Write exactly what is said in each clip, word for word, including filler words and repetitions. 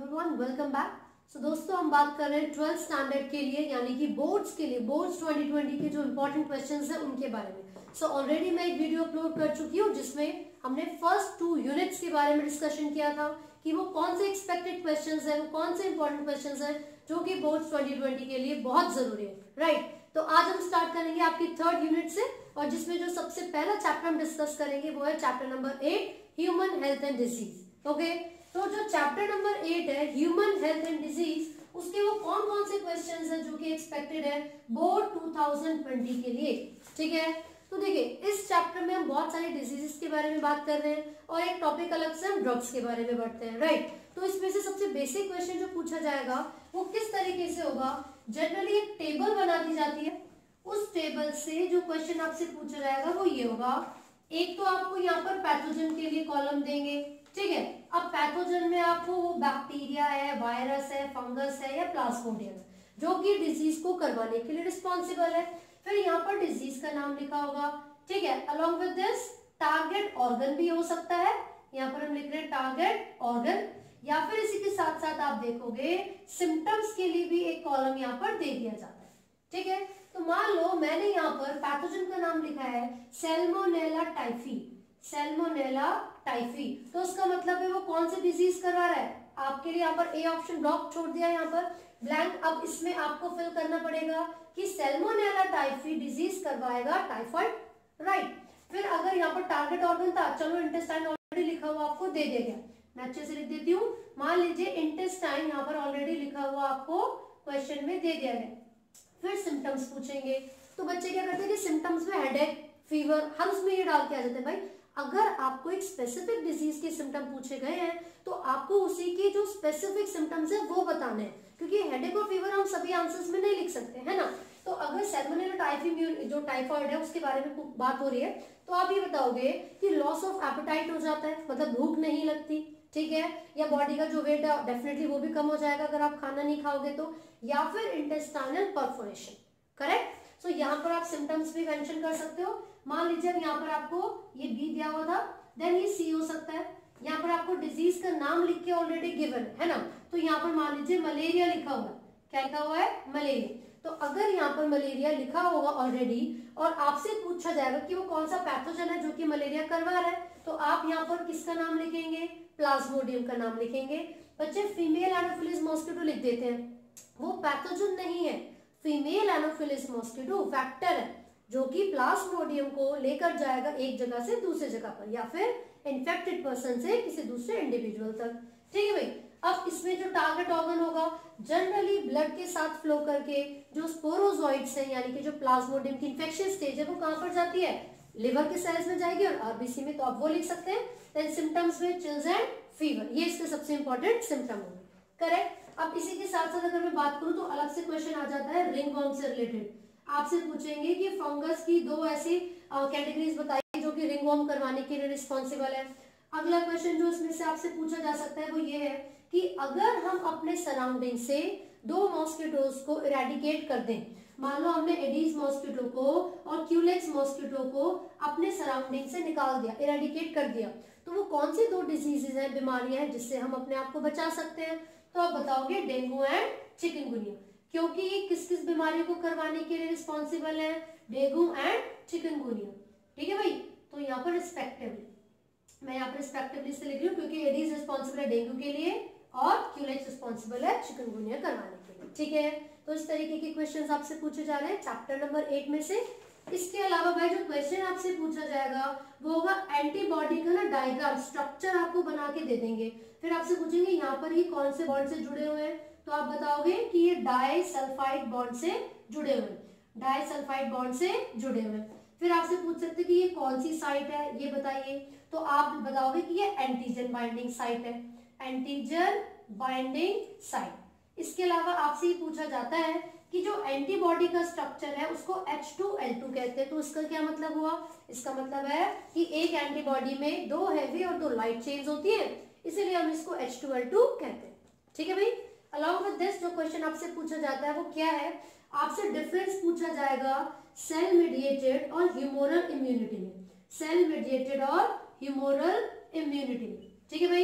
Everyone, welcome back. सो दोस्तों, हम बात कर रहे हैं ट्वेल्थ स्टैंडर्ड के लिए यानी कि बोर्ड्स के लिए, बोर्ड्स ट्वेंटी ट्वेंटी के जो इंपॉर्टेंट क्वेश्चंस हैं उनके बारे में। सो so, ऑलरेडी मैं एक वीडियो अपलोड कर चुकी हूँ जिसमें हमने फर्स्ट टू यूनिट्स के बारे में डिस्कशन किया था कि वो कौन से एक्सपेक्टेड क्वेश्चंस हैं, वो कौन से इंपॉर्टेंट क्वेश्चंस हैं जो कि बोर्ड्स ट्वेंटी ट्वेंटी के लिए बहुत जरूरी है, राइट right? तो आज हम स्टार्ट करेंगे आपकी थर्ड यूनिट से, और जिसमें जो सबसे पहला चैप्टर हम डिस्कस करेंगे वो है chapter number eight, human health and disease. Okay, तो जो चैप्टर नंबर एट है ह्यूमन हेल्थ एंड डिजीज, उसके वो कौन कौन से क्वेश्चंस हैं जो कि एक्सपेक्टेड है बोर्ड टू थाउजेंड ट्वेंटी के लिए। ठीक है, तो देखिए इस चैप्टर में हम बहुत सारे डिजीजेस के बारे में बात कर रहे हैं और एक टॉपिक अलग से हम ड्रग्स के बारे में बढ़ते हैं, राइट। तो इसमें से सबसे बेसिक क्वेश्चन जो पूछा जाएगा वो किस तरीके से होगा। जनरली एक टेबल बना दी जाती है, उस टेबल से जो क्वेश्चन आपसे पूछा जाएगा वो ये होगा। एक तो आपको यहाँ पर पैथोजन के लिए कॉलम देंगे, ठीक है। अब पैथोजन में आपको वो बैक्टीरिया है, वायरस है, फंगस है या प्लाज्मोडियम जो कि डिजीज को करवाने के लिए रिस्पॉन्सिबल है। फिर यहाँ पर डिजीज का नाम लिखा होगा, ठीक है। Along with this target organ भी हो सकता है, यहाँ पर हम लिख रहे हैं टारगेट ऑर्गन, या फिर इसी के साथ साथ आप देखोगे सिम्टम्स के लिए भी एक कॉलम यहाँ पर दे दिया जाता है, ठीक है। तो मान लो मैंने यहाँ पर पैथोजन का नाम लिखा है सैल्मोनेला टाइफी, सैल्मोनेला टाइफी, तो उसका मतलब है वो कौन सी डिजीज करवा रहा है। आपके लिए यहाँ पर ए ऑप्शन ब्लॉक छोड़ दिया, यहाँ पर ब्लैंक। अब इसमें आपको फिल करना पड़ेगा कि सैल्मोनेला टाइफी डिजीज करवाएगा टाइफाइड, राइट। फिर अगर यहाँ पर टारगेट ऑर्गन था, चलो इंटेस्टाइन ऑलरेडी लिखा हुआ आपको दे दिया गया, मैं अच्छे से लिख देती हूँ। मान लीजिए इंटेस्टाइन यहाँ पर ऑलरेडी लिखा हुआ आपको क्वेश्चन में दे दिया गया। फिर सिम्टम्स पूछेंगे, तो बच्चे क्या करते हैं कि सिम्टम्स में हेडेक, फीवर, हम उसमें ये डाल के आ जाते हैं। भाई अगर आपको एक स्पेसिफिक डिजीज के सिम्टम पूछे गए हैं तो आपको उसी के जो स्पेसिफिक सिम्टम्स है वो बताने हैं, क्योंकि हेडेक और फीवर हम सभी आंसर्स में नहीं लिख सकते, है ना। तो अगर सैल्मोनेला टाइफी जो टाइफाइड है उसके बारे में बात हो रही है तो आप ये बताओगे कि लॉस ऑफ एपेटाइट हो जाता है, मतलब भूख नहीं लगती, ठीक है, या बॉडी का जो वेट है डेफिनेटली वो भी कम हो जाएगा अगर आप खाना नहीं खाओगे तो, या फिर इंटेस्टाइनल परफोरेशन, करेक्ट। सो यहाँ पर आप सिम्टम्स भी मेंशन कर सकते हो। मान लीजिए यहाँ पर आपको ये बी दिया हुआ था, देन ये सी हो सकता है। यहाँ पर आपको डिजीज का नाम लिख के ऑलरेडी गिवन है ना, तो यहाँ पर मान लीजिए मलेरिया लिखा हुआ है। क्या लिखा हुआ है? मलेरिया। तो अगर यहाँ पर मलेरिया लिखा होगा ऑलरेडी और आपसे पूछा जाएगा कि वो कौन सा पैथोजन है जो कि मलेरिया करवा रहा है, तो आप यहाँ पर किसका नाम लिखेंगे? प्लाज्मोडियम का नाम लिखेंगे। बच्चे फीमेल एनोफिलिस मॉस्किटो लिख देते हैं, वो पैथोजन नहीं है। फीमेल एनोफिलिस मॉस्किटो फैक्टर है जो कि प्लाज्मोडियम को लेकर जाएगा एक जगह से दूसरे जगह पर, या फिर इन्फेक्टेड पर्सन से किसी दूसरे इंडिविजुअल तक, ठीक है भाई। अब इसमें जो टारगेट ऑर्गन होगा जनरली ब्लड के साथ फ्लो करके जो स्पोरोजोइड्स हैं यानी कि जो प्लाज्मोडियम की इन्फेक्शन स्टेज है वो कहां पर जाती है? लिवर के सेल्स में जाएगी और आरबीसी में, तो आप वो लिख सकते हैं। देन सिम्टम्स में चिल्स एंड फीवर, ये इसके सबसे इंपॉर्टेंट सिम्टम होंगे, करेक्ट। अब इसी के साथ साथ अगर मैं बात करूं तो अलग से क्वेश्चन आ जाता है रिंगवर्म से रिलेटेड। आपसे पूछेंगे कि फंगस की दो ऐसी कैटेगरीज बताइए जो कि रिंगवर्म करवाने के लिए रिस्पॉन्सिबल है। अगला क्वेश्चन जो इसमें से आपसे पूछा जा सकता है वो ये है कि अगर हम अपने सराउंडिंग से दो मॉस्किटोज को इरेडिकेट कर दें, मान लो हमने एडीज मॉस्किटो को और क्यूलेक्स मॉस्किटो को अपने सराउंडिंग से निकाल दिया, इरेडिकेट कर दिया, तो वो कौन सी दो डिजीजेज हैं, बीमारियां हैं जिससे हम अपने आप को बचा सकते हैं? तो आप बताओगे डेंगू एंड चिकनगुनिया, क्योंकि ये किस किस बीमारियों को करवाने के लिए रिस्पॉन्सिबल है? डेंगू एंड चिकनगुनिया, ठीक है भाई। तो यहाँ पर रिस्पेक्टिवली, मैं यहाँ पर रिस्पेक्टिवली से लिख रही हूँ क्योंकि एडीज रिस्पॉन्सिबल है डेंगू के लिए और क्यूलेक्स रिस्पॉन्सिबल है चिकनगुनिया करवाने के लिए, ठीक है। तो इस तरीके के क्वेश्चंस आपसे पूछे जा रहे हैं चैप्टर नंबर एट में से। इसके अलावा भाई जो क्वेश्चन आपसे पूछा जाएगा वो होगा एंटीबॉडी का ना डायग्राम, स्ट्रक्चर आपको बना के दे देंगे। फिर आपसे पूछेंगे यहाँ पर ये कौन से बॉन्ड से जुड़े हुए हैं, तो आप बताओगे कि ये डाई सल्फाइड बॉन्ड से जुड़े हुए हैं, डाई सल्फाइड बॉन्ड से जुड़े हुए हैं। फिर आपसे पूछ सकते हैं कि ये कौन सी साइट है, ये बताइए, तो आप बताओगे कि ये एंटीजन बाइंडिंग साइट है, एंटीजन बाइंडिंग साइट। इसके अलावा आपसे ये पूछा जाता है कि जो एंटीबॉडी का स्ट्रक्चर है उसको एच टू एल टू कहते हैं, तो इसका क्या मतलब हुआ? इसका मतलब है कि एक एंटीबॉडी में दो हैवी और दो लाइट चेन्स होती है, इसीलिए हम इसको एच टू एल टू कहते हैं, ठीक है भाई। अलॉन्ग विद दिस जो क्वेश्चन आपसे पूछा जाता है वो क्या है? आपसे डिफरेंस पूछा जाएगा सेल मीडिएटेड और ह्यूमोरल इम्यूनिटी में, सेल मीडिएटेड और ह्यूमोरल इम्यूनिटी में, ठीक है भाई।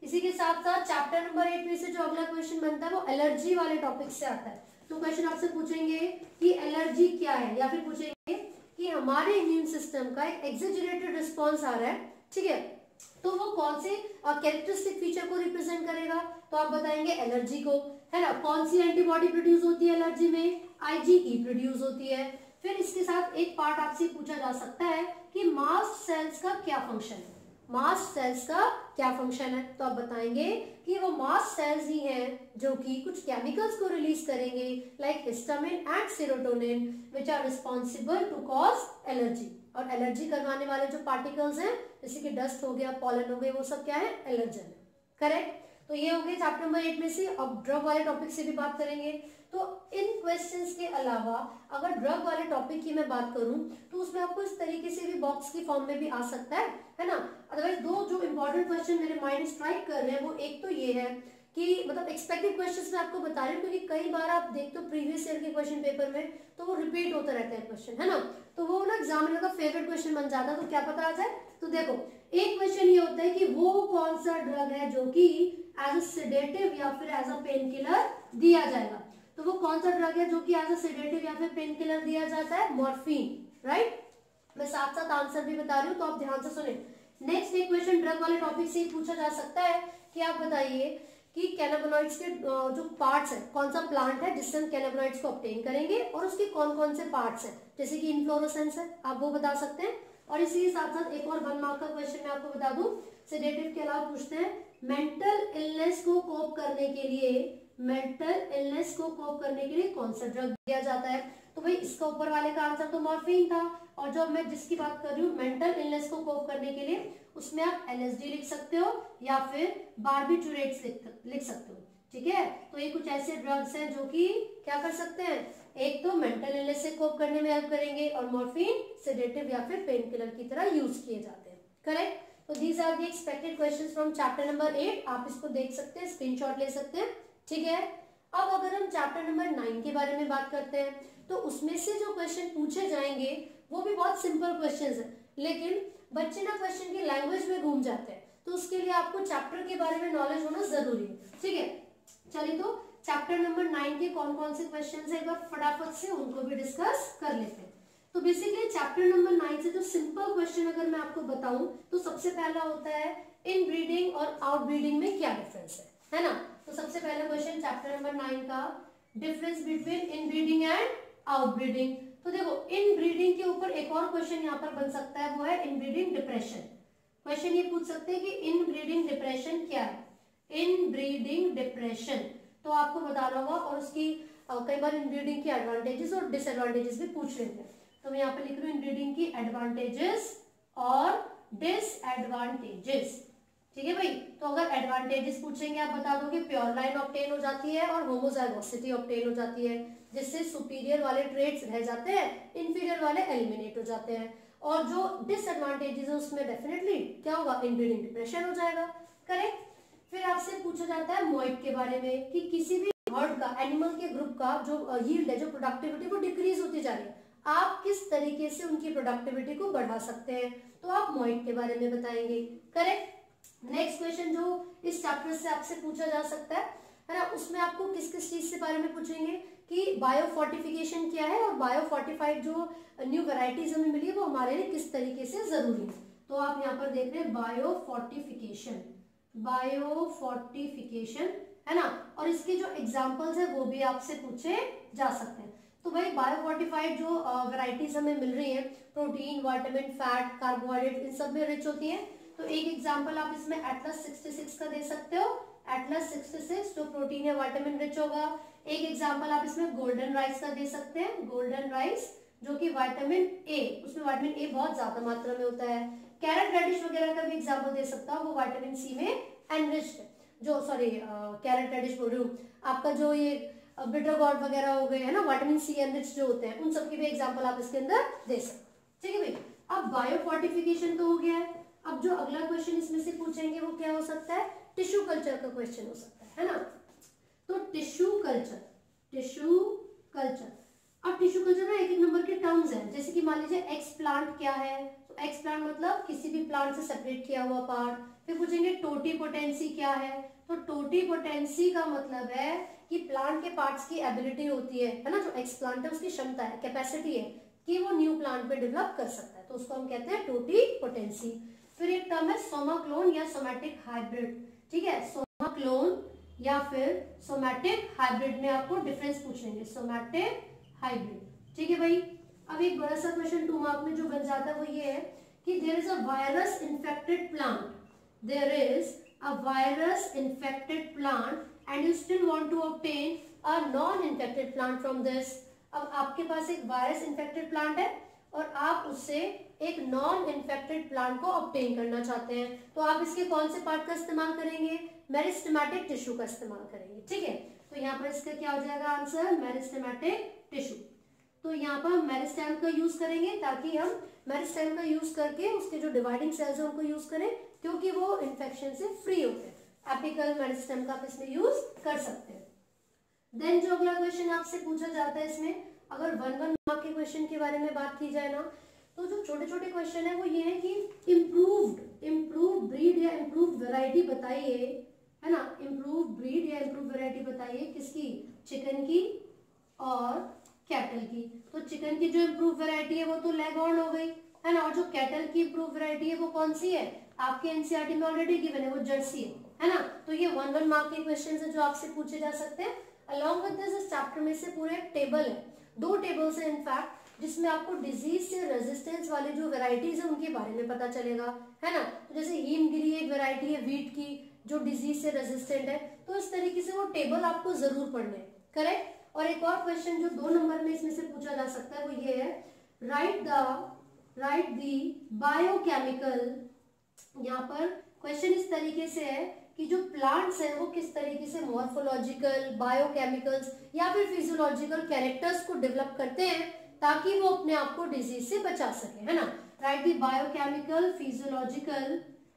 इसी के साथ साथ चैप्टर नंबर एट में से जो अगला क्वेश्चन बनता है वो एलर्जी वाले टॉपिक से आता है। तो क्वेश्चन आपसे पूछेंगे कि एलर्जी क्या है, या फिर पूछेंगे कि हमारे इम्यून सिस्टम का एक एक्सेजरेटेड रिस्पॉन्स आ रहा है, ठीक है, तो वो कौन से कैरेक्टरिस्टिक फीचर को रिप्रेजेंट करेगा, तो आप बताएंगे एलर्जी को, है ना। कौन सी एंटीबॉडी प्रोड्यूस होती है एलर्जी में, आईजीई प्रोड्यूस होती है। फिर इसके साथ एक पार्ट आपसे पूछा जा सकता है कि मास्ट सेल्स का क्या फंक्शन है, मास्ट सेल्स का क्या फंक्शन है, तो आप बताएंगे कि वो मास्ट सेल्स ही हैं जो कि कुछ केमिकल्स को रिलीज करेंगे like histamine and serotonin which are responsible to cause allergy. और एलर्जी करवाने वाले जो पार्टिकल्स हैं जैसे कि डस्ट हो गया, पॉलन हो गए, वो सब क्या है, एलर्जन है, करेक्ट। तो ये हो गए चैप्टर नंबर एट में से। अब ड्रग वाले टॉपिक से भी बात करेंगे। तो इन क्वेश्चंस के अलावा अगर ड्रग वाले टॉपिक की मैं बात करूं तो उसमें आपको इस तरीके से भी बॉक्स की फॉर्म में भी आ सकता है, है ना। अदरवाइज दो जो इंपॉर्टेंट क्वेश्चन मेरे माइंड स्ट्राइक कर रहे हैं वो एक तो ये है कि मतलब एक्सपेक्टेड क्वेश्चंस मैं आपको बता रही हूँ, क्योंकि कई बार आप देखते हो प्रीवियस ईयर के क्वेश्चन पेपर में तो वो रिपीट होता रहता है क्वेश्चन, है ना, तो वो ना एग्जामिनर का फेवरेट क्वेश्चन बन जाता है। तो क्या पता आ जाए, तो देखो एक क्वेश्चन ये होता है कि वो कौन सा ड्रग है जो कि एज अ सेडेटिव या फिर एज अ पेन किलर दिया जाएगा। तो वो कौन सा ड्रग है जो कि एज अ सेडेटिव या फिर पेन किलर दिया जाता है, मॉर्फिन, राइट। मैं साथ साथ आंसर भी बता रही हूँ तो आप ध्यान से सुने। नेक्स्ट एक क्वेश्चन ड्रग वाले टॉपिक से ही पूछा जा सकता है कि आप बताइए कि कैनाबिनॉइड्स के जो पार्ट्स है, कौन सा प्लांट है जिससे हम कैनाबिनॉइड्स को ऑब्टेन करेंगे और उसके कौन कौन से पार्ट्स हैं, जैसे कि इन्फ्लोरेसेंस है, आप वो बता सकते हैं। और इसी के साथ साथ एक और वन मार्क का क्वेश्चन मैं आपको बता दूं, सेडेटिव के अलावा पूछते हैं मेंटल इलनेस को कोप करने के लिए, मेंटल इलनेस को कोप करने के लिए कौन सा ड्रग दिया जाता है। तो भाई इसका ऊपर वाले का आंसर तो मॉर्फिन था, और जो मैं जिसकी बात कर रही हूँ मेंटल इलनेस को कोप करने के लिए, उसमें आप एलएसडी लिख सकते हो या फिर बार्बिटूरेट्स लिख सकते हो, ठीक है। तो ये कुछ ऐसे ड्रग्स हैं जो कि क्या कर सकते हैं, एक तो मेंटल इलनेस से कोप करने में हेल्प करेंगे और मॉर्फिन सेडेटिव या फिर पेन किलर की तरह यूज किए जाते हैं, करेक्ट। तो these are the expected questions from chapter number eight. आप इसको देख सकते हैं, स्क्रीनशॉट ले सकते हैं, ठीक है। अब अगर हम चैप्टर नंबर नाइन के बारे में बात करते हैं तो उसमें से जो क्वेश्चन पूछे जाएंगे वो भी बहुत सिंपल क्वेश्चंस हैं, लेकिन बच्चे ना क्वेश्चन की लैंग्वेज में घूम जाते हैं, तो उसके लिए आपको चैप्टर के बारे में नॉलेज होना जरूरी है, ठीक है। चलिए तो चैप्टर नंबर नाइन के कौन कौन से क्वेश्चन है एक बार फटाफट से उनको भी डिस्कस कर लेते हैं। तो बेसिकली चैप्टर नंबर नाइन से जो सिंपल क्वेश्चन अगर मैं आपको बताऊं तो सबसे पहला होता है इन ब्रीडिंग और आउट ब्रीडिंग में क्या डिफरेंस है, है ना। तो सबसे पहला क्वेश्चन चैप्टर नंबर नाइन का, difference between inbreeding and outbreeding. तो देखो इन ब्रीडिंग के ऊपर एक और क्वेश्चन यहाँ पर बन सकता है, वो है इन ब्रीडिंग डिप्रेशन। क्वेश्चन ये पूछ सकते हैं कि इन ब्रीडिंग डिप्रेशन क्या है, इन ब्रीडिंग डिप्रेशन तो आपको बताना होगा, और उसकी कई बार इन ब्रीडिंग की एडवांटेजेस और डिसएडवांटेजेस भी पूछ लेते हैं। तो मैं यहाँ पे लिख रही हूँ इन ब्रीडिंग की एडवांटेजेस और डिसएडवांटेजेस, ठीक है भाई। तो अगर एडवांटेजेस पूछेंगे आप बता दोगे प्योर लाइन ऑब्टेन हो जाती है और होमोजाइगोसिटी ऑब्टेन हो जाती है, जिससे सुपीरियर वाले ट्रेट्स रह जाते हैं, इंफीरियर वाले एलिमिनेट हो जाते हैं। और जो डिसएडवांटेजेस है उसमें डेफिनेटली क्या होगा, इनब्रीडिंग डिप्रेशन हो जाएगा, करेक्ट। फिर आपसे पूछा जाता है मोइट के बारे में कि किसी भी हर्ड का, एनिमल के ग्रुप का जो यील्ड है, जो प्रोडक्टिविटी वो डिक्रीज होती जा रही है, आप किस तरीके से उनकी प्रोडक्टिविटी को बढ़ा सकते हैं, तो आप मोइट के बारे में बताएंगे, करेक्ट। नेक्स्ट क्वेश्चन जो इस चैप्टर से आपसे पूछा जा सकता है है ना, उसमें आपको किस किस चीज से बारे में पूछेंगे कि बायोफोर्टिफिकेशन क्या है और बायोफोर्टिफाइड जो न्यू वैरायटीज हमें मिली है वो हमारे लिए किस तरीके से जरूरी है। तो आप यहाँ पर देख रहे हैं बायोफोर्टिफिकेशन, बायोफोर्टिफिकेशन, है ना। और इसके जो एग्जांपल्स है वो भी आपसे पूछे जा सकते हैं। तो भाई बायोफोर्टिफाइड जो वैरायटीज हमें मिल रही है, प्रोटीन, विटामिन, फैट, कार्बोहाइड्रेट, इन सब में रिच होती है। तो एक एग्जांपल आप इसमें एटलस सिक्सटी सिक्स का दे सकते हो, एटलस सिक्सटी सिक्स जो प्रोटीन या विटामिन रिच होगा। एक एग्जांपल आप इसमें गोल्डन राइस का दे सकते हैं, गोल्डन राइस जो कि विटामिन ए, उसमें विटामिन ए बहुत ज्यादा मात्रा में होता है। कैरेट रेडिश वगैरह का भी एग्जांपल दे सकता हूँ, वो विटामिन सी में एनरिच्ड है, जो सॉरी कैरेट रेडिश बोल रही हूँ, आपका जो ये बिटर गॉर्ड वगैरह हो गए है ना, विटामिन सी एनरिच्ड जो होते हैं, उन सब की भी एग्जांपल आप इसके अंदर दे सकते, ठीक है भाई। अब बायोफोर्टिफिकेशन तो हो गया है। अब जो अगला क्वेश्चन इसमें से पूछेंगे वो क्या हो सकता है, टिश्यू कल्चर का क्वेश्चन हो सकता है, है ना। तो टिश्यू कल्चर, टिश्यू कल्चर, अब टिश्यू कल्चर में एक एक नंबर के टर्म्स हैं, जैसे कि मान लीजिए एक्स प्लांट क्या है, तो एक्स प्लांट मतलब किसी भी प्लांट से सेपरेट किया हुआ पार्ट, फिर पूछेंगे टोटीपोटेंसी क्या है, तो टोटीपोटेंसी का मतलब है कि प्लांट के पार्ट्स की एबिलिटी होती है है ना, जो एक्सप्लांट है उसकी क्षमता है, कैपेसिटी है कि वो न्यू प्लांट पे डेवलप कर सकता है, तो उसको हम कहते हैं टोटीपोटेंसी। फिर एक टर्म है सोमा क्लोन या सोमैटिक हाइब्रिड, ठीक है, सोमा क्लोन या फिर सोमैटिक हाइब्रिड में आपको डिफरेंस पूछेंगे, सोमैटिक हाइब्रिड, ठीक है भाई। अब एक बड़ा सा क्वेश्चन टू मार्क में जो बन जाता है वो ये है कि there is a virus infected plant, there is a virus infected plant and you still want to obtain a non infected plant from this. अब आपके पास एक वायरस इन्फेक्टेड प्लांट है और आप उससे एक नॉन इन्फेक्टेड प्लांट को ऑब्टेन करना चाहते हैं, तो आप इसके कौन से पार्ट का इस्तेमाल करेंगे, मेरिस्टेमेटिक टिश्यू का इस्तेमाल करेंगे, ठीक है। तो यहाँ पर इसका क्या हो जाएगा आंसर, मेरिस्टेमेटिक टिश्यू। तो यहाँ पर हम मेरिस्टेम का यूज करेंगे ताकि हम मेरिस्टेम का यूज करके उसके जो डिवाइडिंग सेल्स है उनको यूज करें, क्योंकि वो इन्फेक्शन से फ्री होते हैं। एपिकल मेरिस्टेम का आप इसमें यूज कर सकते हैं। देन जो अगला क्वेश्चन आपसे पूछा जाता है, इसमें अगर वन वन मार्क के क्वेश्चन के बारे में बात की जाए ना, तो जो छोटे छोटे क्वेश्चन है वो ये है कि इम्प्रूव्ड इम्प्रूव्ड ब्रीड या इम्प्रूव्ड वैरायटी बताइए, है ना, इम्प्रूव्ड ब्रीड या इम्प्रूव्ड वैरायटी बताइए किसकी, चिकन की और कैटल की। तो चिकन की जो इम्प्रूव वैरायटी है वो तो लेगहॉर्न हो गई, है ना, और जो कैटल की इम्प्रूव वैरायटी है वो कौन सी है, आपके एनसीईआरटी में ऑलरेडी गिवन है, वो जर्सी है, है ना। तो ये वन वन मार्क के क्वेश्चन है जो आपसे पूछे जा सकते हैं। अलॉन्ग विद दिस इस चैप्टर में से पूरे टेबल है, दो टेबल्स है इनफैक्ट, जिसमें आपको डिजीज से रेजिस्टेंस वाले जो वेराइटीज है उनके बारे में पता चलेगा, है ना। तो जैसे हिमगिरी एक वेराइटी है वीट की जो डिजीज से रेजिस्टेंट है, तो इस तरीके से वो टेबल आपको जरूर पढ़ने, करेक्ट। और एक और क्वेश्चन जो दो नंबर में इसमें से पूछा जा सकता है वो ये है, write the write the biochemical. यहाँ पर क्वेश्चन इस तरीके से है कि जो प्लांट्स हैं वो किस तरीके से मॉर्फोलॉजिकल, बायोकेमिकल्स या फिर फिजियोलॉजिकल कैरेक्टर्स को डेवलप करते हैं ताकि वो अपने आप को डिजीज से बचा सके, है ना। Write the biochemical, physiological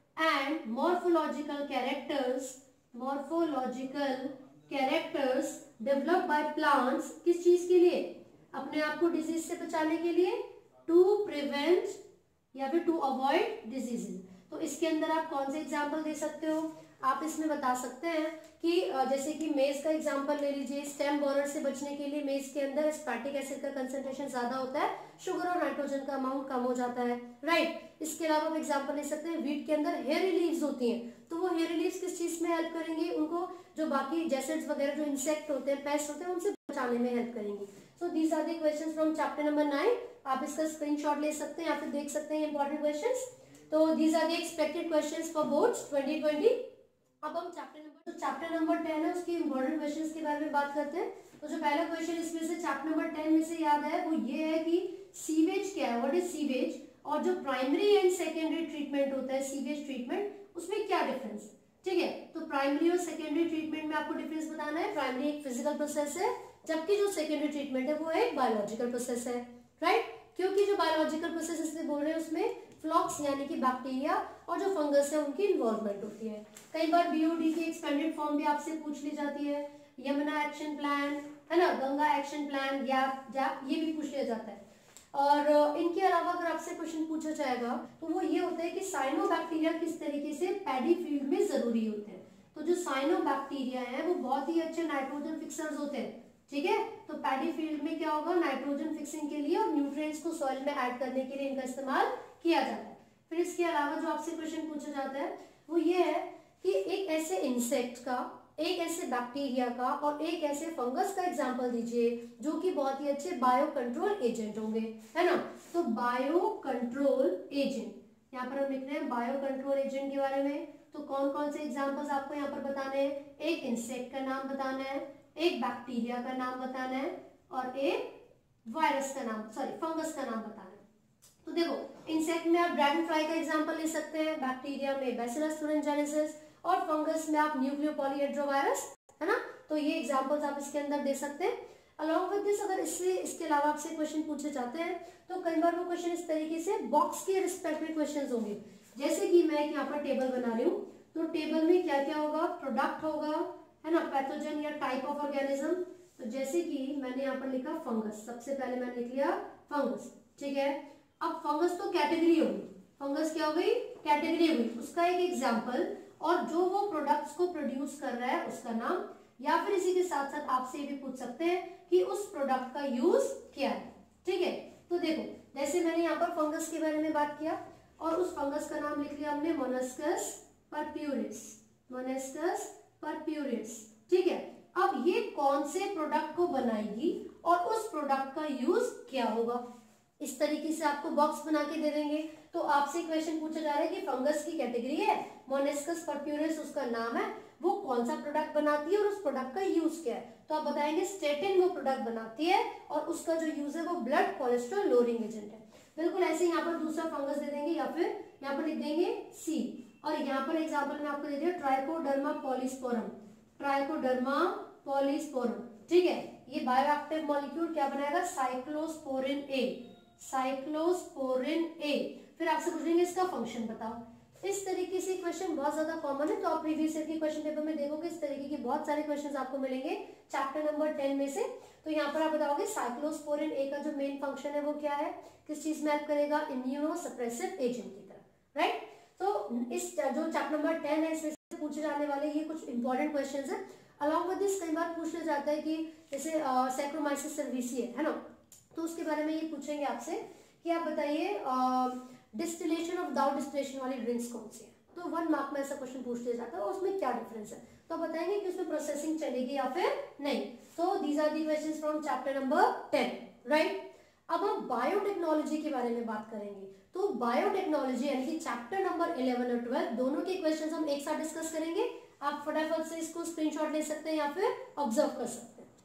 and morphological characters morphological characters develop by plants, किस चीज के लिए, अपने आप को डिजीज से बचाने के लिए, टू प्रिवेंट या फिर टू अवॉइड डिजीजेस। तो इसके अंदर आप कौन से एग्जांपल दे सकते हो, आप इसमें बता सकते हैं कि जैसे कि मेज का एग्जांपल ले लीजिए, स्टेम बोरर से बचने के लिए मेज के अंदर एस्पार्टिक एसिड का कंसंट्रेशन ज्यादा होता है, शुगर और नाइट्रोजन का अमाउंट कम हो जाता है, राइट। इसके अलावा आप एग्जांपल ले सकते हैं, व्हीट के अंदर हेयरी लीव्स होती हैं, तो वो हेयरी लीव्स किस चीज में हेल्प करेंगी, उनको जो बाकी जैसेड्स वगैरह जो इंसेक्ट होते हैं, पेस्ट होते हैं, उनसे बचाने में हेल्प करेंगी। So these are the questions from chapter number nine. आप इसका स्क्रीनशॉट ले सकते हैं या फिर देख सकते हैं इंपॉर्टेंट क्वेश्चंस। तो these are the expected questions for boards twenty twenty. अब हम चैप्टर नंबर तो चैप्टर नंबर टेन है उसके इंपॉर्टेंट क्वेश्चंस के बारे में बात करते हैं। तो जो पहला क्वेश्चन इसमें से चैप्टर नंबर टेन में से याद है वो ये है कि सीवेज क्या है, व्हाट इज सीवेज, और जो प्राइमरी एंड सेकेंडरी ट्रीटमेंट होता है सीवेज ट्रीटमेंट, उसमें क्या डिफरेंस है, ठीक है। तो प्राइमरी और सेकेंडरी ट्रीटमेंट में आपको डिफरेंस बताना है। प्राइमरी एक फिजिकल प्रोसेस है, जबकि जो सेकेंडरी ट्रीटमेंट है वो एक बायोलॉजिकल प्रोसेस है, राइट। क्योंकि जो बायोलॉजिकल प्रोसेस इसलिए बोल रहे हैं उसमें फ्लॉक्स यानी कि बैक्टीरिया और जो फंगस है उनकी इन्वॉल्वमेंट होती है। कई बार बीओडी की एक्सपेंडेड फॉर्म भी आपसे पूछ ली जाती है, यमुना एक्शन प्लान, है ना, Ganga action plan, gap gap ये भी पूछ लिया जाता है। और इनके अलावा अगर आपसे क्वेश्चन पूछा जाएगा तो वो ये होता है कि साइनोबैक्टीरिया किस तरीके से पैडी फील्ड में जरूरी होते हैं। तो जो साइनोबैक्टीरिया है वो बहुत ही अच्छे नाइट्रोजन फिक्सर्स होते हैं, ठीक है। तो पैडी फील्ड में क्या होगा, नाइट्रोजन फिक्सिंग के लिए और न्यूट्रिएंट्स को सॉइल में ऐड करने के लिए इनका इस्तेमाल किया जाता है। फिर इसके अलावा जो आपसे क्वेश्चन पूछा जाता है वो ये है कि एक ऐसे इंसेक्ट का, एक ऐसे बैक्टीरिया का और एक ऐसे फंगस का एग्जांपल दीजिए जो कि बहुत ही अच्छे बायो कंट्रोल एजेंट होंगे, है ना। तो बायो कंट्रोल एजेंट, यहाँ पर हम लिख रहे हैं बायो कंट्रोल एजेंट के बारे में। तो कौन कौन से एग्जांपल्स आपको यहाँ पर बताने हैं, एक इंसेक्ट का नाम बताना है, एक बैक्टीरिया का नाम बताना है और एक वायरस का नाम सॉरी फंगस का नाम बताना है। तो देखो इंसेक्ट में आप ड्रैगन फ्लाई का एग्जांपल ले सकते हैं, बैक्टीरिया में बैसिलस thuringiensis और फंगस में आप न्यूक्लियो पॉलीहेड्रोवायरस, है ना। तो ये एग्जांपल्स आप इसके अंदर दे सकते हैं। अलॉन्ग विद दिस अगर इससे इसके अलावा आपसे क्वेश्चन पूछे जाते हैं तो कई बार वो क्वेश्चन इस तरीके से बॉक्स के रिस्पेक्ट में क्वेश्चन होंगे। जैसे कि मैं यहाँ पर टेबल बना रही हूँ, तो टेबल में क्या क्या होगा, प्रोडक्ट होगा, है ना, पैथोजन या टाइप ऑफ ऑर्गेनिज्म। तो जैसे कि मैंने यहाँ पर लिखा फंगस, सबसे पहले मैंने लिख लिया फंगस, ठीक है। अब फंगस तो कैटेगरी होगी, फंगस क्या हो गई कैटेगरी हुई उसका एक एग्जाम्पल, और जो वो प्रोडक्ट्स को प्रोड्यूस कर रहा है उसका नाम, या फिर इसी के साथ साथ आपसे ये भी पूछ सकते हैं कि उस प्रोडक्ट का यूज क्या है। ठीक है, तो देखो जैसे मैंने यहाँ पर फंगस के बारे में बात किया और उस फंगस का नाम लिख लिया हमने मोलस्कस परप्यूरिस, मोलस्कस परप्यूरिस। ठीक है, अब ये कौन से प्रोडक्ट को बनाएगी और उस प्रोडक्ट का यूज क्या होगा, इस तरीके से आपको बॉक्स बना के दे देंगे। तो आपसे क्वेश्चन पूछा जा रहा है कि फंगस की कैटेगरी है, मोलस्कस परप्यूरिस उसका नाम है, वो कौन सा प्रोडक्ट बनाती है और उस प्रोडक्ट का यूज क्या है। तो आप बताएंगे स्टेटिन वो प्रोडक्ट बनाती है और उसका जो यूज है वो ब्लड कोलेस्ट्रॉल लोअरिंग एजेंट है। बिल्कुल ऐसे यहाँ पर दूसरा फंगस दे देंगे या फिर यहाँ पर लिख देंगे सी, और यहाँ पर एग्जाम्पल में आपको दे दिया ट्राइकोडर्मा पॉलीस्पोरम, ट्राइकोडर्मा पॉलीस्पोरम। ठीक है, ये बायोएक्टिव मॉलिक्यूल क्या बनाएगा, साइक्लोस्पोरिन ए, साइक्लोस्पोरिन ए। फिर आपसे पूछेंगे इसका फंक्शन बताओ। इस तरीके से क्वेश्चन बहुत ज्यादा कॉमन है, तो आप प्रीवियस ईयर के क्वेश्चन पेपर में देखोगे इस तरीके के बहुत सारे क्वेश्चन आपको मिलेंगे चैप्टर नंबर टेन में से। तो यहाँ पर आप बताओगे साइक्लोस्पोरिन ए का जो मेन फंक्शन है वो क्या है, किस चीज में हेल्प करेगा, इम्यूनो सप्रेसिव एजेंट की तरह, राइट। तो इस जो चैप्टर नंबर टेन है इसमें से पूछे जाने वाले ये कुछ इंपॉर्टेंट क्वेश्चन है। अलॉन्ग विद दिस कई बार पूछा जाता है कि जैसे सैक्रोमाइसिस सर्विसिए है ना, तो उसके बारे में ये पूछेंगे आपसे कि आप बताइए डिस्टिलेशन और विदाउट डिस्टिलेशन वाली ड्रिंक्स कौन सी है। तो वन मार्क में ऐसा क्वेश्चन पूछ लिया जाता है और उसमें क्या डिफरेंस है, तो बताएंगे कि उसमें प्रोसेसिंग चलेगी या फिर नहीं। तो these are the questions from chapter number ten, right. अब हम बायोटेक्नोलॉजी के बारे में बात करेंगे। तो बायोटेक्नोलॉजी यानी कि चैप्टर नंबर इलेवन और ट्वेल्व दोनों के क्वेश्चंस हम एक साथ डिस्कस करेंगे। आप फटाफट से इसको स्क्रीनशॉट ले सकते हैं या फिर ऑब्जर्व कर सकते हैं।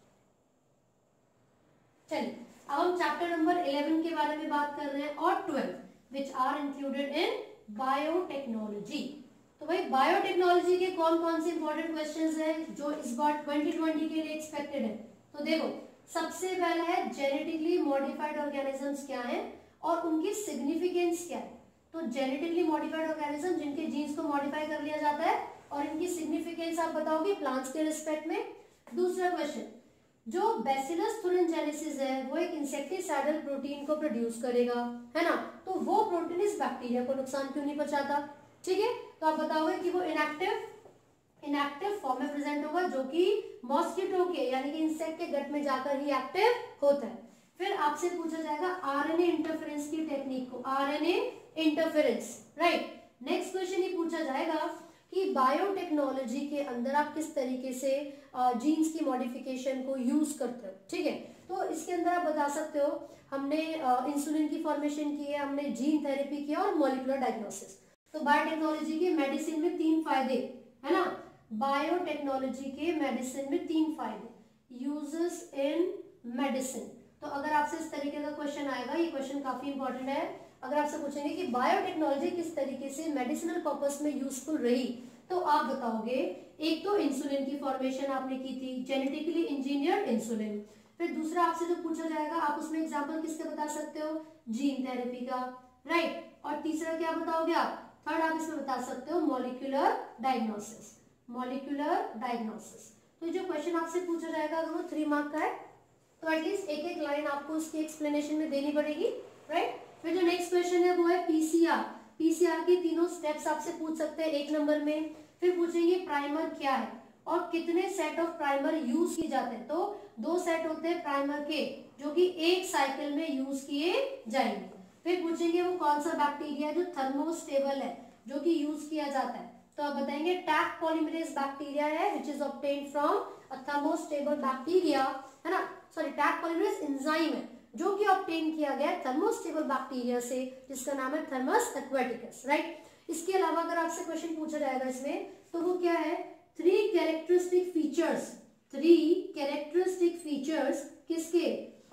चलिए अब हम चैप्टर नंबर इलेवन के बारे में बात कर रहे हैं और twelve which are included in biotechnology। तो भाई बायोटेक्नोलॉजी के कौन कौन से इंपॉर्टेंट क्वेश्चंस हैं जो इस बार ट्वेंटी ट्वेंटी के लिए एक्सपेक्टेड है। तो देखो सबसे पहला है जेनेटिकली मॉडिफाइड ऑर्गेनिजम्स क्या हैं और उनकी सिग्निफिकेंस क्या है। तो जेनेटिकली मॉडिफाइड ऑर्गेनिज्म जिनके जीन्स को मॉडिफाई कर लिया जाता है और इनकी सिग्निफिकेंस आप बताओगे प्लांट्स के रिस्पेक्ट में। दूसरा क्वेश्चन, जो बैसिलस थुरिनजेनेसिस है वो एक इंसेक्टिसाइडल प्रोटीन को प्रोड्यूस करेगा, है ना, तो वो प्रोटीन इस बैक्टीरिया को नुकसान क्यों नहीं पहुंचाता। ठीक है, तो आप बताओगे कि वो इनएक्टिव इनएक्टिव फॉर्म में प्रेजेंट होगा जो कि मॉस्किटो के यानी कि इंसेक्ट के गट में जाकर ही एक्टिव होता है। फिर आपसे पूछा जाएगा आरएनए इंटरफेरेंस की टेक्निक को, RNA interference, right. Next question ये पूछा जाएगा कि बायोटेक्नोलॉजी के अंदर आप किस तरीके से जीन्स की मॉडिफिकेशन को यूज करते हो। ठीक है, तो इसके अंदर आप बता सकते हो हमने इंसुलिन की फॉर्मेशन की है, हमने जीन थेरेपी की है और मॉलिक्यूलर डायग्नोसिस। तो बायोटेक्नोलॉजी के मेडिसिन में तीन फायदे है ना, बायोटेक्नोलॉजी के मेडिसिन में तीन फायदे, यूजेस इन मेडिसिन। तो अगर आपसे इस तरीके का क्वेश्चन आएगा, ये क्वेश्चन काफी इंपॉर्टेंट है। अगर आपसे पूछेंगे कि बायोटेक्नोलॉजी किस तरीके से मेडिसिनल पर्पस में यूजफुल रही, तो आप बताओगे एक तो इंसुलिन की फॉर्मेशन आपने की थी, जेनेटिकली इंजीनियर्ड इंसुलिन। फिर दूसरा आपसे जो पूछा जाएगा आप उसमें एग्जांपल किसके बता सकते हो, जीन थेरेपी का, राइट। और तीसरा क्या बताओगे आप, थर्ड आप इसमें बता सकते हो मॉलिक्यूलर डायग्नोसिस, मॉलिक्यूलर डायग्नोसिस। तो जो क्वेश्चन आपसे पूछा जाएगा अगर वो थ्री मार्क का है तो एटलीस्ट एक एक लाइन आपको उसकी एक्सप्लेनेशन में देनी पड़ेगी, राइट। फिर जो नेक्स्ट क्वेश्चन है वो है पीसीआर, पीसीआर के तीनों स्टेप्स आपसे पूछ सकते हैं एक नंबर में। फिर पूछेंगे प्राइमर क्या है और कितने सेट ऑफ प्राइमर यूज किए जाते हैं। तो दो सेट होते हैं प्राइमर के जो कि एक साइकिल में यूज किए जाएंगे। फिर पूछेंगे वो कौन सा बैक्टीरिया जो थर्मोस्टेबल है जो कि यूज किया जाता है। तो आप बताएंगे टैक पॉलीमरेज बैक्टीरिया है which is obtained from a thermostable bacteria, है ना, सॉरी टैक पॉलीमरेज एंजाइम है जो कि ऑब्टेन किया गया थर्मोस्टेबल बैक्टीरिया से जिसका नाम है थर्मस एक्वेटिकस, राइट। इसके अलावा अगर आपसे क्वेश्चन पूछा जाएगा इसमें तो वो क्या है, three characteristic features, three characteristic features किसके,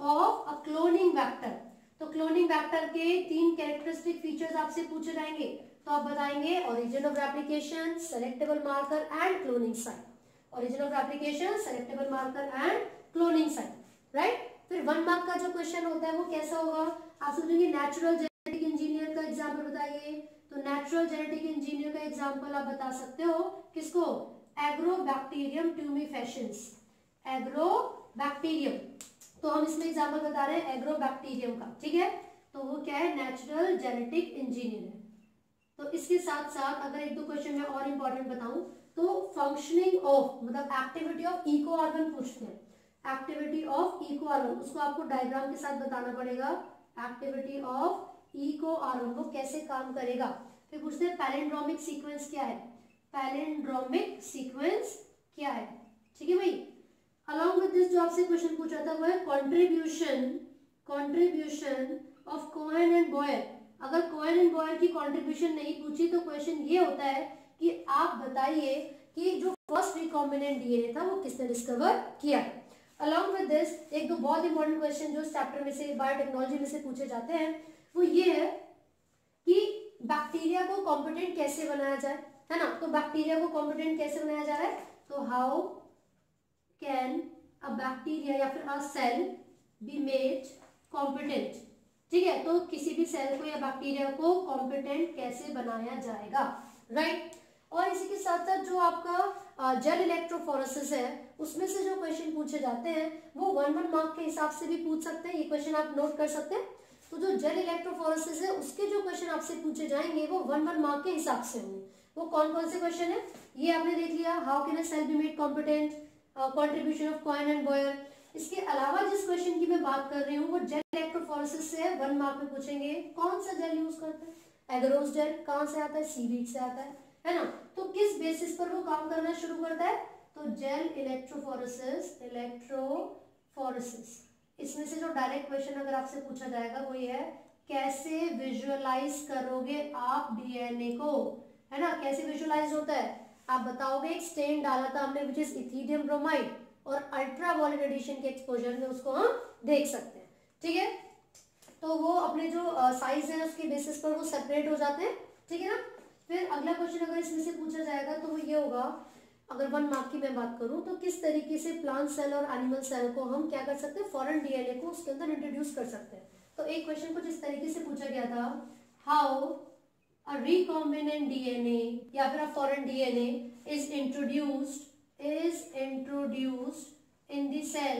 ऑफ अ क्लोनिंग वेक्टर। तो क्लोनिंग वेक्टर के तीन कैरेक्टरिस्टिक फीचर्स आपसे पूछे जाएंगे। तो आप बताएंगे origin of replication, selectable marker and cloning site, origin of replication, selectable marker and cloning site, right. फिर वन मार्क का जो क्वेश्चन होता है वो कैसा होगा, आप समझेंगे नेचुरल जेनेटिक इंजीनियर का एग्जांपल बताइए। तो नेचुरल जेनेटिक इंजीनियर का एग्जांपल आप बता सकते हो किसको, एग्रोबैक्टीरियम ट्यूमिफेशंस, एग्रोबैक्टीरियम। तो हम इसमें एग्जांपल बता रहे हैं एग्रोबैक्टीरियम का, ठीक है। तो वो क्या है, नेचुरल जेनेटिक इंजीनियर है, तो इसके साथ साथ अगर एक दो क्वेश्चन मैं और इंपॉर्टेंट बताऊं तो फंक्शनिंग ऑफ मतलब एक्टिविटी ऑफ इको आर्गन पूछते हैं, एक्टिविटी ऑफ इको आर्गन, उसको आपको डायग्राम के साथ बताना पड़ेगा, एक्टिविटी ऑफ इको आर्गन वो कैसे काम करेगा। फिर पूछते हैं पैलिंड्रोमिक सीक्वेंस क्या है, पैलिंड्रोमिक सीक्वेंस क्या है, ठीक है भाई। अलॉन्ग विद दिस जो आपसे क्वेश्चन पूछा था वो है contribution contribution of Cohen and Boyer. अगर कोहेन एंड बॉयर की कंट्रीब्यूशन नहीं पूछी तो क्वेश्चन ये होता है कि आप बताइए कि जो फर्स्ट रिकॉम्बिनेंट डीएनए था वो किसने डिस्कवर किया। अलॉन्ग विद दिस एक दो बहुत इंपॉर्टेंट क्वेश्चन जो इस चैप्टर में से बायोटेक्नोलॉजी में से पूछे जाते हैं वो ये है कि बैक्टीरिया को कॉम्पिटेंट कैसे बनाया जाए, है ना। तो बैक्टीरिया को कॉम्पिटेंट कैसे बनाया जा रहा है, तो हाउ कैन अ बैक्टीरिया या फिर a cell be made competent, ठीक है। तो किसी भी सेल को या बैक्टीरिया को कॉम्पिटेंट कैसे बनाया जाएगा, राइट। और इसी के साथ साथ जो आपका जेल इलेक्ट्रोफोरेसिस है उसमें से जो क्वेश्चन पूछे जाते हैं वो वन वन मार्क के हिसाब से भी पूछ सकते हैं, ये क्वेश्चन आप नोट कर सकते हैं। तो जो जेल इलेक्ट्रोफोरेसिस है उसके जो क्वेश्चन आपसे पूछे जाएंगे वो वन वन मार्क के हिसाब से होंगे। वो कौन कौन से क्वेश्चन है ये आपने देख लिया, how can a cell be made competent, contribution of Cohen and Boyer. इसके अलावा जिस क्वेश्चन की मैं बात कर रही हूँ वो जेल इलेक्ट्रोफोरेसिस से वन मार्क में पूछेंगे, कौन सा जेल यूज करते हैं, एगरोस जेल कहाँ से आता है, सीवीड से आता है, है ना। तो किस बेसिस पर वो काम करना शुरू करता है, तो जेल इलेक्ट्रोफोरेसिस इलेक्ट्रोफोरेसिस। इसमें से जो डायरेक्ट क्वेश्चन अगर आपसे पूछा जाएगा वो ये है कैसे विजुअलाइज करोगे आप डीएनए को, है ना। कैसे विजुअलाइज होता है आप बताओगे, एक स्टेन डाला था हमने विच इज इथीडियम ब्रोमाइड और अल्ट्रावायलेट रेडिएशन के एक्सपोजर में उसको हम देख सकते हैं, ठीक है। तो वो अपने जो साइज है उसके बेसिस पर वो सेपरेट हो जाते हैं, ठीक है ना। फिर अगला क्वेश्चन अगर इसमें से पूछा जाएगा तो वो ये होगा, अगर वन मार्क की मैं बात करूं तो किस तरीके से प्लांट सेल और एनिमल सेल को हम क्या कर सकते हैं, फॉरेन डीएनए को उसके अंदर इंट्रोड्यूस कर सकते हैं। तो एक क्वेश्चन कुछ इस तरीके से पूछा गया था, हाउ अ रिकॉम्बिनेंट डीएनए या फिर a foreign DNA is introduced is introduced in the cell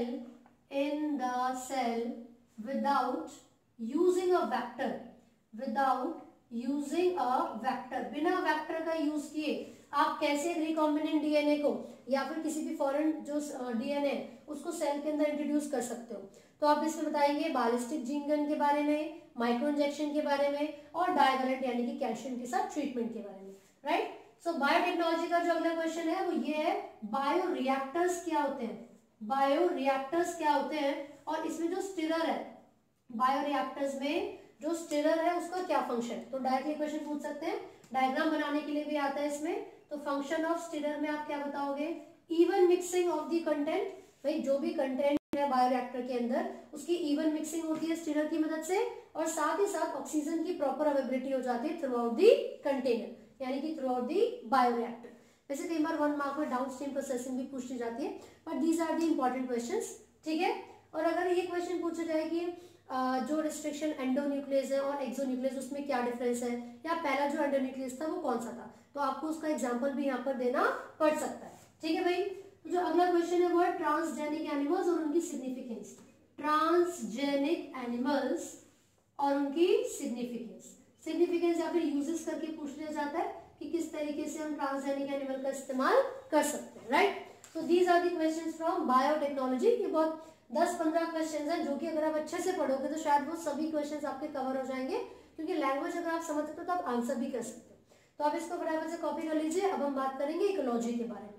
in the cell without using a vector without using a vector बिना वेक्टर का यूज किए आप कैसे रिकॉम्बिनेंट डीएनए को या फिर किसी भी फॉरेन जो डीएनए उसको सेल के अंदर इंट्रोड्यूस कर सकते हो। तो आप इसमें बताएंगे बैलिस्टिक जीन गन के बारे में, माइक्रो इंजेक्शन के बारे में और डायवेलेंट यानी कि कैल्शियम के साथ ट्रीटमेंट के बारे में, राइट। सो बायोटेक्नोलॉजी का जो अगला क्वेश्चन है वो ये है बायो रिएक्टर्स क्या होते हैं, बायो रिएक्टर्स क्या होते हैं। और इसमें जो स्टिरर है बायो रिएक्टर्स में जो स्टिरर है उसका क्या फंक्शन, तो डायरेक्टली क्वेश्चन पूछ सकते हैं, डायग्राम बनाने के लिए भी आता है इसमें। तो फंक्शन ऑफ स्टिरर में आप क्या बताओगे, even mixing of the content, भाई जो भी कंटेंट है बायोरिएक्टर के अंदर उसकी इवन मिक्सिंग होती है स्टिरर की मदद से, और साथ ही साथ ऑक्सीजन की प्रॉपर अवेलेबिलिटी हो जाती है थ्रू आउट दी कंटेनर यानी कि थ्रू आउट दी बायोरिएक्टर। वैसे कई बार वन मार्क में डाउनस्ट्रीम प्रोसेसिंग भी पूछी जाती है, but these are the important questions, ठीक है। और अगर ये क्वेश्चन पूछा जाए कि जो रिस्ट्रिक्शन एंडोन्यूक्लियस है और एक्सोन्यूक्लियस उसमें क्या डिफरेंस है, या पहला जो एंडोन्यूक्लियस था वो कौन सा था, तो आपको उसका एग्जाम्पल भी यहाँ पर देना पड़ सकता है, ठीक है भाई। तो जो अगला क्वेश्चन है वो है ट्रांसजेनिक एनिमल्स और उनकी सिग्निफिकेंस, ट्रांसजेनिक एनिमल्स और उनकी सिग्निफिकेंस, सिग्निफिकेंस या फिर यूजेस करके पूछ लिया जाता है कि किस तरीके से हम ट्रांसजेनिक एनिमल का इस्तेमाल कर सकते हैं, राइट। तो these are the questions from biotechnology. ये बहुत दस पंद्रह क्वेश्चंस हैं जो कि अगर आप अच्छे से पढ़ोगे तो शायद वो सभी क्वेश्चंस आपके कवर हो जाएंगे, क्योंकि लैंग्वेज अगर आप समझते हो तो आप आंसर भी कर सकते हो। तो आप इसको फटाफट से कॉपी कर लीजिए। अब हम बात करेंगे इकोलॉजी के बारे में।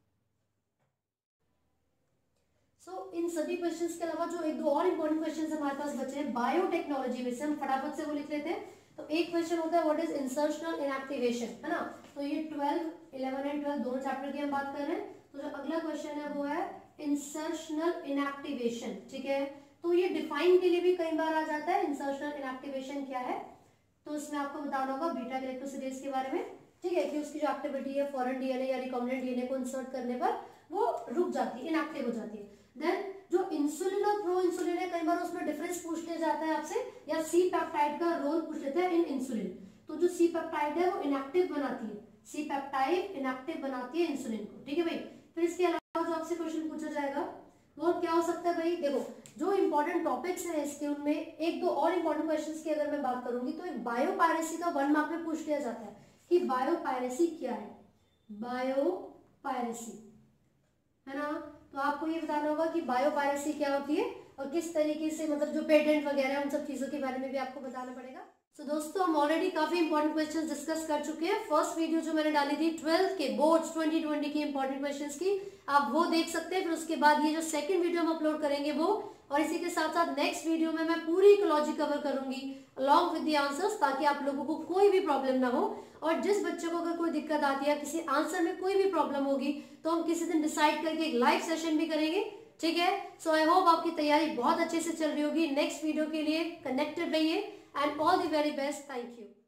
सो so, इन सभी क्वेश्चंस के अलावा जो एक दो और इंपॉर्टेंट क्वेश्चंस हमारे पास बचे हैं बायोटेक्नोलॉजी में से, हम फटाफट से वो लिख लेते हैं। तो एक क्वेश्चन होता है व्हाट इज इंसर्शनल इनएक्टिवेशन, है ना। तो ये ट्वेल्व, इलेवन एंड ट्वेल्व दोनों चैप्टर की हम बात कर रहे हैं। तो जो अगला क्वेश्चन है वो है इंसर्शनल इनएक्टिवेशन, ठीक है। तो ये डिफाइन के लिए भी कई बार आ जाता है, इंसर्शनल इनएक्टिवेशन क्या है। तो इसमें आपको बताना होगा बीटा गैलेक्टोसिडेज के बारे में, ठीक है, कि उसकी जो एक्टिविटी है फॉरेन डीएनए या रिकॉम्बिनेंट डीएनए को इंसर्ट करने पर वो रुक जाती है, इनएक्टिव हो जाती है। देन जो इंसुलिन और प्रो इंसुलिन है, कई बार उसमें डिफरेंस पूछ लिया जाता है आपसे, या सी पेप्टाइड का रोल पूछ लेते हैं इन इंसुलिन। तो जो सी पेप्टाइड है वो इनएक्टिव बनाती है, सी पेप्टाइड इनएक्टिव बनाती है इंसुलिन को, ठीक है भाई। फिर इसके अलावा जो आपसे क्वेश्चन पूछा जाएगा वो क्या हो सकता है भाई, देखो जो इंपॉर्टेंट टॉपिक्स हैं इसके, उनमें एक दो और इंपॉर्टेंट क्वेश्चंस की अगर मैं बात करूंगी तो एक बायोपायरेसी का वन मार्क में पूछ लिया जाता है कि बायोपायरेसी क्या है, बायोपायरेसी, है ना। तो आपको ये बताना होगा कि बायोपायरेसी क्या होती है और किस तरीके से, मतलब जो पेटेंट वगैरह है उन सब चीजों के बारे में भी आपको बताना पड़ेगा। तो so, दोस्तों हम ऑलरेडी काफी इंपॉर्टेंट क्वेश्चंस डिस्कस कर चुके हैं। फर्स्ट वीडियो जो मैंने डाली थी ट्वेल्थ के बोर्ड्स ट्वेंटी ट्वेंटी के इंपॉर्टेंट क्वेश्चंस की, आप वो देख सकते हैं। फिर उसके बाद ये जो सेकंड वीडियो हम अपलोड करेंगे वो, और इसी के साथ साथ नेक्स्ट वीडियो में मैं पूरी इकोलॉजी कवर करूंगी अलॉन्ग विद द आंसर्स, ताकि आप लोगों को कोई भी प्रॉब्लम ना हो। और जिस बच्चे को अगर कोई दिक्कत आती है, किसी आंसर में कोई भी प्रॉब्लम होगी, तो हम किसी दिन डिसाइड करके एक लाइव सेशन भी करेंगे, ठीक है। सो आई होप आपकी तैयारी बहुत अच्छे से चल रही होगी। नेक्स्ट वीडियो के लिए कनेक्टेड रहिए and all the very best. Thank you.